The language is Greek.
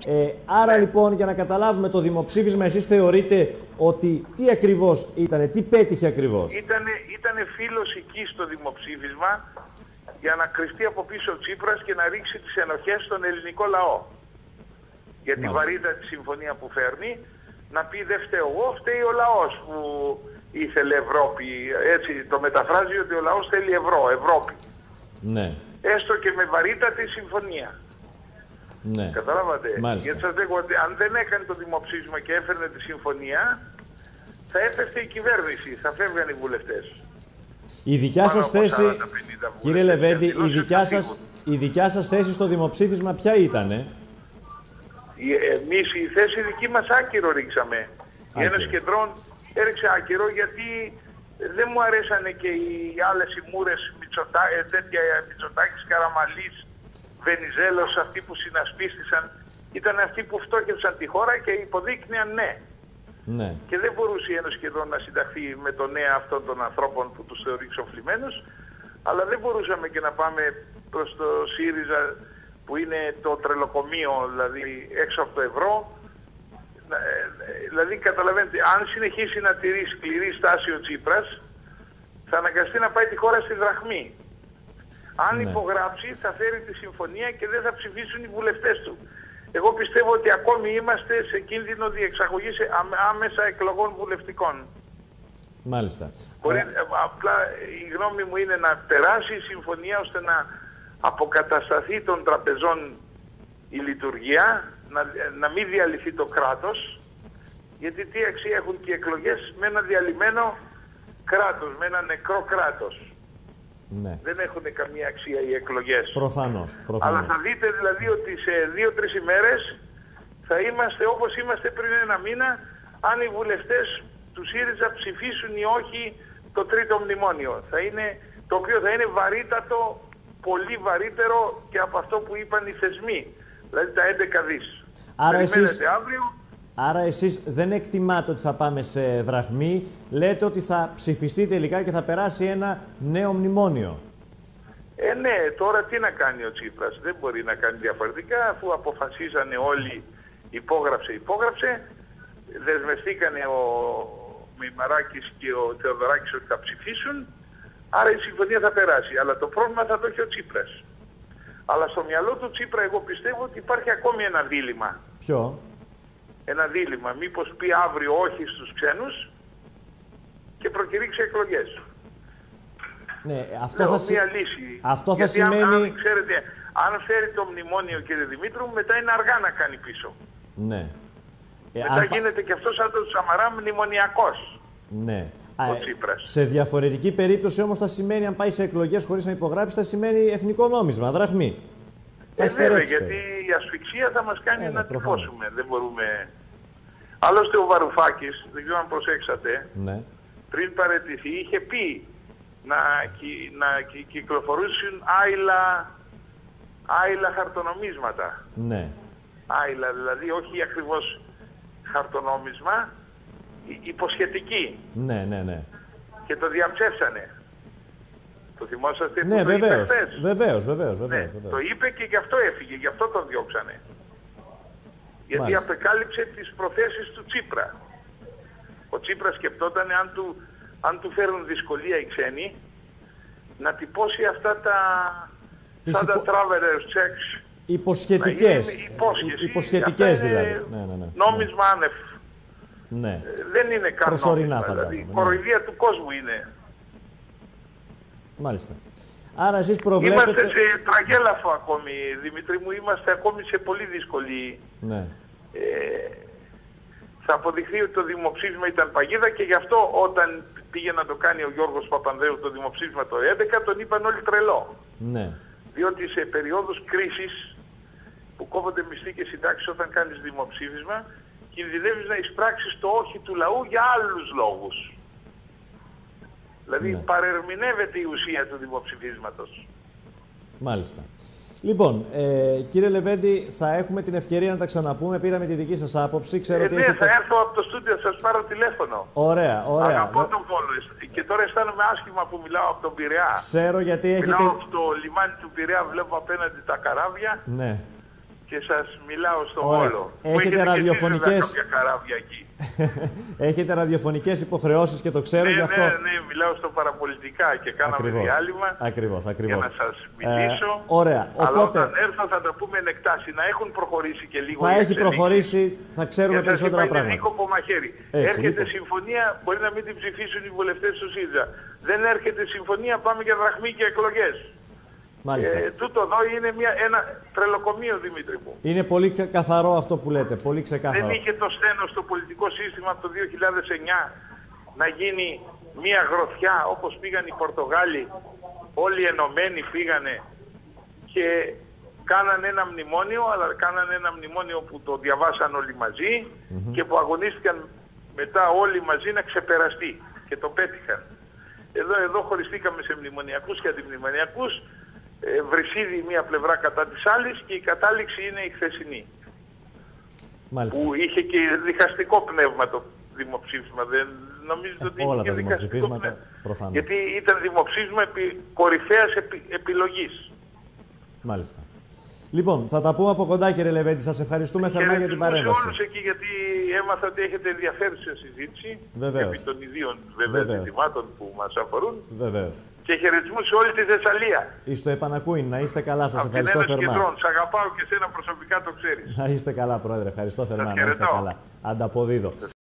Άρα λοιπόν, για να καταλάβουμε το δημοψήφισμα, εσείς θεωρείτε ότι τι ακριβώς ήτανε, τι πέτυχε ακριβώς? Ήτανε φίλος εκεί στο δημοψήφισμα για να κρυφτεί από πίσω ο Τσίπρας και να ρίξει τις ενοχές στον ελληνικό λαό. Για τη βαρύτητα τη συμφωνία που φέρνει, να πει δεν φταίω εγώ, φταίει ο λαός που ήθελε Ευρώπη. Έτσι το μεταφράζει, ότι ο λαός θέλει Ευρώπη. Ναι. Έστω και με βαρύτατη συμφωνία. Ναι. Καταλάβατε. Μάλιστα. Γιατί σας λέγω ότι αν δεν έκανε το δημοψήφισμα και έφερνε τη συμφωνία, θα έπεφτε η κυβέρνηση, θα φεύγαν οι βουλευτές. Η δικιά σας θέση, κύριε Λεβέντη, η δικιά σας θέση στο δημοψήφισμα ποια ήτανε? Εμείς η θέση δική μας άκυρο ρίξαμε. Η Ένωση Κεντρών έριξε άκυρο γιατί δεν μου αρέσανε και οι άλλες οι μούρες τέτοια Μητσοτάκης, Καραμαλής, Βενιζέλος, αυτοί που συνασπίστησαν. Ήταν αυτοί που φτώχευσαν τη χώρα και υποδείκνυαν ναι. Ναι. Και δεν μπορούσε η Ένωση Κεντρών να συνταχθεί με το ναι αυτών των ανθρώπων που τους θεωρεί ξοφλημένους, αλλά δεν μπορούσαμε και να πάμε προς το ΣΥΡΙΖΑ που είναι το τρελοκομείο, δηλαδή έξω από το ευρώ. Δηλαδή καταλαβαίνετε, αν συνεχίσει να τηρεί σκληρή στάση ο Τσίπρας, θα αναγκαστεί να πάει τη χώρα στη δραχμή. Αν υπογράψει θα φέρει τη συμφωνία και δεν θα ψηφίσουν οι βουλευτές του. Εγώ πιστεύω ότι ακόμη είμαστε σε κίνδυνο διεξαγωγής άμεσα εκλογών βουλευτικών. Μάλιστα. Απλά η γνώμη μου είναι να περάσει η συμφωνία ώστε να αποκατασταθεί των τραπεζών η λειτουργία, να μην διαλυθεί το κράτος, γιατί τι αξία έχουν και οι εκλογές με ένα διαλυμένο κράτος, με ένα νεκρό κράτος. Ναι. Δεν έχουν καμία αξία οι εκλογές. Προφανώς. Αλλά θα δείτε δηλαδή ότι σε 2-3 ημέρες θα είμαστε όπως είμαστε πριν ένα μήνα, αν οι βουλευτές του ΣΥΡΙΖΑ ψηφίσουν ή όχι το τρίτο μνημόνιο. Το οποίο θα είναι βαρύτατο, πολύ βαρύτερο και από αυτό που είπαν οι θεσμοί. Δηλαδή τα 11 δις. Άρα εσείς δεν εκτιμάτε ότι θα πάμε σε δραχμή, λέτε ότι θα ψηφιστεί τελικά και θα περάσει ένα νέο μνημόνιο. Ναι, τώρα τι να κάνει ο Τσίπρας? Δεν μπορεί να κάνει διαφορετικά, αφού αποφασίσανε όλοι, υπόγραψε, δεσμευτήκανε ο Μημαράκης και ο Θεοδωράκης ότι θα ψηφίσουν, άρα η συμφωνία θα περάσει. Αλλά το πρόβλημα θα το έχει ο Τσίπρας. Αλλά στο μυαλό του Τσίπρα εγώ πιστεύω ότι υπάρχει ακόμη ένα δίλημμα. Ποιο? Ένα δίλημμα. Μήπως πει αύριο όχι στους ξένους και προκηρύξει εκλογές. Ναι, μία λύση. Αυτό γιατί θα σημαίνει... ξέρετε, αν φέρει το μνημόνιο, κύριε Δημήτρου, μετά είναι αργά να κάνει πίσω. Ναι. Μετά γίνεται και αυτό σαν τον Σαμαρά μνημονιακός. Ναι. Ο Τσίπρας. Σε διαφορετική περίπτωση όμως θα σημαίνει, αν πάει σε εκλογές χωρίς να υπογράψει, θα σημαίνει εθνικό νόμισμα, δραχμή. Βέβαια, γιατί η ασφυξία θα μας κάνει να τυπώσουμε. Δεν μπορούμε... Άλλωστε ο Βαρουφάκης, δεν ξέρω αν προσέξατε, πριν παραιτηθεί είχε πει να κυκλοφορούσουν άειλα χαρτονομίσματα. Ναι. Άειλα, δηλαδή όχι ακριβώς χαρτονόμισμα, υποσχετική. Ναι. Και το διαψεύσανε. Το θυμόσαστε? Ναι, που βεβαίως. Το είπε και γι' αυτό έφυγε, γι' αυτό τον διώξανε. Γιατί απεκάλυψε τις προθέσεις του Τσίπρα. Ο Τσίπρας σκεπτόταν αν του φέρουν δυσκολία οι ξένοι να τυπώσει αυτά τα travelers checks. Υποσχετικές δηλαδή. Νόμισμα άνευ. Ναι. Δεν είναι καν προσωρινά, νόμισμα, δηλαδή. φαντάζομαι. Κοροϊδία του κόσμου είναι. Μάλιστα. Άρα εσείς προβλέπετε... Είμαστε σε τραγέλαφο ακόμη, Δημήτρη μου, είμαστε ακόμη σε πολύ δύσκολη... Ναι. Θα αποδειχθεί ότι το δημοψήφισμα ήταν παγίδα και γι' αυτό όταν πήγε να το κάνει ο Γιώργος Παπανδρέου το δημοψήφισμα το 2011 τον είπαν όλοι τρελό. Ναι. Διότι σε περίοδους κρίσης που κόβονται μισθοί και συντάξεις όταν κάνεις δημοψήφισμα κινδυνεύεις να εισπράξεις το όχι του λαού για άλλους λόγους. Δηλαδή παρερμηνεύεται η ουσία του δημοψηφίσματος. Μάλιστα. Λοιπόν, κύριε Λεβέντη, θα έχουμε την ευκαιρία να τα ξαναπούμε. Πήραμε τη δική σας άποψη. Ξέρω ότι έχετε... θα έρθω από το στούντιο, θα σας πάρω τηλέφωνο. Ωραία. Αγαπώ τον Βόλο. Και τώρα αισθάνομαι άσχημα που μιλάω από τον Πειραιά. Ξέρω γιατί έχετε... Μιλάω από το λιμάνι του Πειραιά, βλέπω απέναντι τα καράβια. Ναι. και σας μιλάω στο Ωραία. όλο. Έχετε ραδιοφωνικές... κάποια καράβια εκεί. Έχετε ραδιοφωνικές υποχρεώσεις και το ξέρω γι' αυτό. Ναι, μιλάω στο παραπολιτικά και κάναμε διάλειμμα ακριβώς. για να σας μιλήσω. Ωραία. Αλλά Οπότε, όταν έρθω θα τα πούμε εν εκτάσει, να έχουν προχωρήσει και λίγο. Θα έχει προχωρήσει, θα ξέρουμε περισσότερα πράγματα. Είναι δίκοπο μαχαίρι. Έρχεται συμφωνία, μπορεί να μην την ψηφίσουν οι βουλευτές του ΣΥΡΙΖΑ. Δεν έρχεται συμφωνία, πάμε για δραχμή και εκλογές. Τούτο εδώ είναι ένα τρελοκομείο, Δημήτρη μου. Είναι πολύ καθαρό αυτό που λέτε, πολύ ξεκάθαρο. Δεν είχε το στένος στο πολιτικό σύστημα από το 2009 να γίνει μια γροθιά όπως πήγαν οι Πορτογάλοι, όλοι ενωμένοι πήγανε και κάνανε ένα μνημόνιο, αλλά κάνανε ένα μνημόνιο που το διαβάσαν όλοι μαζί και που αγωνίστηκαν μετά όλοι μαζί να ξεπεραστεί και το πέτυχαν. Εδώ χωριστήκαμε σε μνημονιακούς και αντιμνημονιακούς, βρυσίδι μία πλευρά κατά της άλλης και η κατάληξη είναι η χθεσινή. Μάλιστα. Που είχε και διχαστικό πνεύμα το δημοψήφισμα. Δεν νομίζετε ότι όλα είχε τα δημοψηφίσματα πνεύμα. προφανώς. Γιατί ήταν δημοψήφισμα κορυφαίας επιλογής. Μάλιστα. Λοιπόν, θα τα πούμε από κοντά, κύριε Λεβέντη. Σας ευχαριστούμε θερμά για την παρέμβαση. Σε όλους εκεί, γιατί έμαθα ότι έχετε ενδιαφέρουσα συζήτηση επί των ιδίων ζητημάτων που μας αφορούν. Βεβαίως. Και χαιρετισμούς σε όλη τη Θεσσαλία. Εις το επανακούειν. Να είστε καλά. Σας ευχαριστώ θερμά. Σ' αγαπάω και σένα προσωπικά, το ξέρεις. Να είστε καλά, Πρόεδρε. Ευχαριστώ θερμά. Να είστε καλά. Ανταποδίδω.